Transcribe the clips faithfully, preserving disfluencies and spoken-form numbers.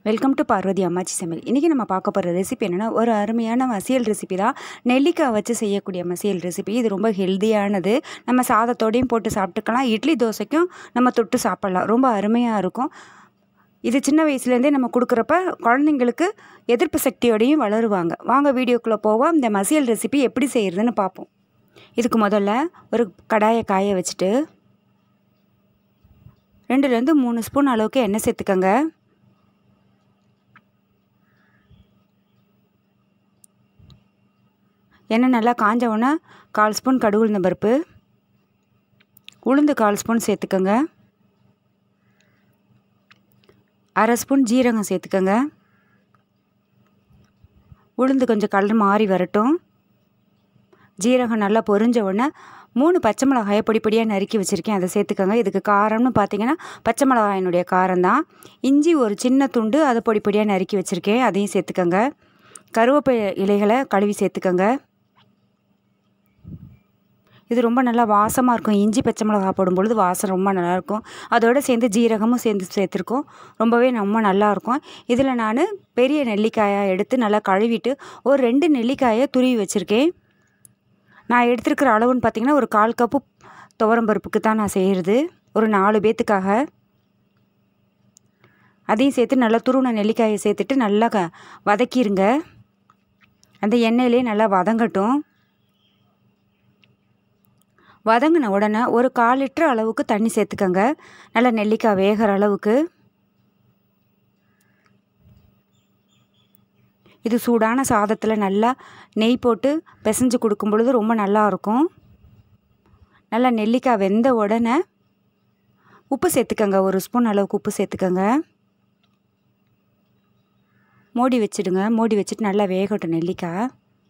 Welcome to Parvati அம்மாச்சி சமையல். இன்றைக்கி நம்ம பார்க்க போகிற ரெசிபி என்னென்னா, ஒரு அருமையான மசியல் ரெசிபி தான். நெல்லிக்காய் வச்சு செய்யக்கூடிய மசியல் ரெசிபி. இது ரொம்ப ஹெல்த்தியானது. நம்ம சாதத்தோடையும் போட்டு சாப்பிட்டுக்கலாம், இட்லி தோசைக்கும் நம்ம தொட்டு சாப்பிட்லாம். ரொம்ப அருமையாக இருக்கும். இது சின்ன வயசுலேருந்தே நம்ம கொடுக்குறப்ப குழந்தைங்களுக்கு எதிர்ப்பு சக்தியோடையும் வளருவாங்க. வாங்க வீடியோக்குள்ளே போவோம். இந்த மசியல் ரெசிபி எப்படி செய்கிறதுன்னு பார்ப்போம். இதுக்கு முதல்ல ஒரு கடாயை காய வச்சுட்டு ரெண்டுலேருந்து மூணு ஸ்பூன் அளவுக்கு எண்ணெய் சேர்த்துக்கோங்க. எண்ணெய் நல்லா காஞ்ச உடனே கால் ஸ்பூன் கடுகு உளுந்த பருப்பு, உளுந்து கால் ஸ்பூன் சேர்த்துக்கோங்க. அரை ஸ்பூன் ஜீரகம் சேர்த்துக்கோங்க. உளுந்து கொஞ்சம் கலர் மாறி வரட்டும். ஜீரகம் நல்லா பொரிஞ்ச உடனே மூணு பச்சை மிளகாயை பொடி பொடியாக நறுக்கி வச்சுருக்கேன், அதை சேர்த்துக்கோங்க. இதுக்கு காரம்னு பார்த்தீங்கன்னா பச்சை மிளகாயினுடைய காரம் தான். இஞ்சி ஒரு சின்ன துண்டு அதை பொடி பொடியாக நறுக்கி வச்சுருக்கேன், அதையும் சேர்த்துக்கோங்க. கருவேப்பிலை இலைகளை கழுவி சேர்த்துக்கோங்க. இது ரொம்ப நல்லா வாசமாக இருக்கும். இஞ்சி பச்சை மிளகா போடும்பொழுது வாசம் ரொம்ப நல்லாயிருக்கும். அதோடு சேர்ந்து ஜீரகமும் சேர்ந்து சேர்த்துருக்கோம். ரொம்பவே ரொம்ப நல்லாயிருக்கும். இதில் நான் பெரிய நெல்லிக்காயை எடுத்து நல்லா கழுவிட்டு ஒரு ரெண்டு நெல்லிக்காயை துருவி வச்சுருக்கேன். நான் எடுத்துருக்கிற அளவுன்னு பார்த்திங்கன்னா ஒரு கால் கப்பு துவரம்பருப்புக்கு தான் நான் செய்கிறது, ஒரு நாலு பேத்துக்காக. அதையும் சேர்த்து நல்லா துருவின நெல்லிக்காயை சேர்த்துட்டு நல்லா க வதக்கிடுங்க. அந்த எண்ணெயிலே நல்லா வதங்கட்டும். வதங்கின உடனே ஒரு கால் லிட்டர் அளவுக்கு தண்ணி சேர்த்துக்கோங்க, நல்லா நெல்லிக்காய் வேகிற அளவுக்கு. இது சூடான சாதத்தில் நல்லா நெய் போட்டு பிசைஞ்சு கொடுக்கும் பொழுது ரொம்ப நல்லாயிருக்கும். நல்லா நெல்லிக்காய் வெந்த உடனே உப்பு சேர்த்துக்கோங்க, ஒரு ஸ்பூன் அளவுக்கு உப்பு சேர்த்துக்கோங்க. மூடி வச்சுடுங்க. மூடி வச்சுட்டு நல்லா வேகட்டும் நெல்லிக்காய்.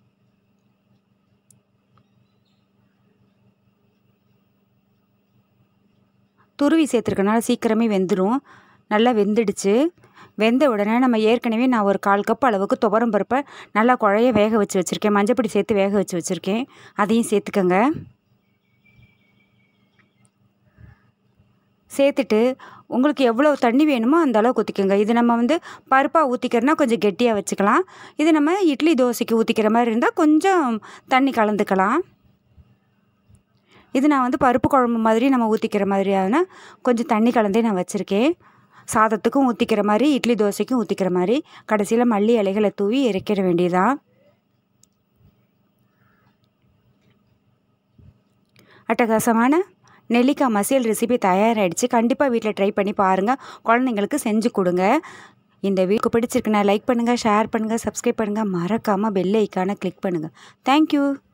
துருவி சேர்த்துருக்கனால சீக்கிரமே வெந்துடும். நல்லா வெந்துடுச்சு. வெந்த உடனே நம்ம ஏற்கனவே நான் ஒரு கால் கப் அளவுக்கு துவரம் பருப்பை நல்லா குழைய வேக வச்சு வச்சுருக்கேன், மஞ்சப்பொடி சேர்த்து வேக வச்சு வச்சுருக்கேன், அதையும் சேர்த்துக்கோங்க. சேர்த்துட்டு உங்களுக்கு எவ்வளோ தண்ணி வேணுமோ அந்த அளவுக்கு ஊற்றிக்கோங்க. இது நம்ம வந்து பருப்பாக ஊற்றிக்கிறனா கொஞ்சம் கெட்டியாக வச்சுக்கலாம். இது நம்ம இட்லி தோசைக்கு ஊற்றிக்கிற மாதிரி இருந்தால் கொஞ்சம் தண்ணி கலந்துக்கலாம். இது நான் வந்து பருப்பு குழம்பு மாதிரி நம்ம ஊற்றிக்கிற மாதிரியான கொஞ்சம் தண்ணி கலந்தே நான் வச்சுருக்கேன். சாதத்துக்கும் ஊற்றிக்கிற மாதிரி இட்லி தோசைக்கும் ஊற்றிக்கிற மாதிரி. கடைசியில் மல்லி இலைகளை தூவி இறக்கிற வேண்டியதான். அட்டகாசமான நெல்லிக்காய் மசியல் ரெசிபி தயாராகிடுச்சு. கண்டிப்பாக வீட்டில் ட்ரை பண்ணி பாருங்கள், குழந்தைங்களுக்கு செஞ்சு கொடுங்க. இந்த வீடியோ பிடிச்சிருக்குன்னா லைக் பண்ணுங்கள், ஷேர் பண்ணுங்கள், சப்ஸ்கிரைப் பண்ணுங்கள். மறக்காமல் பெல் ஐக்கானை கிளிக் பண்ணுங்கள். தேங்க்யூ.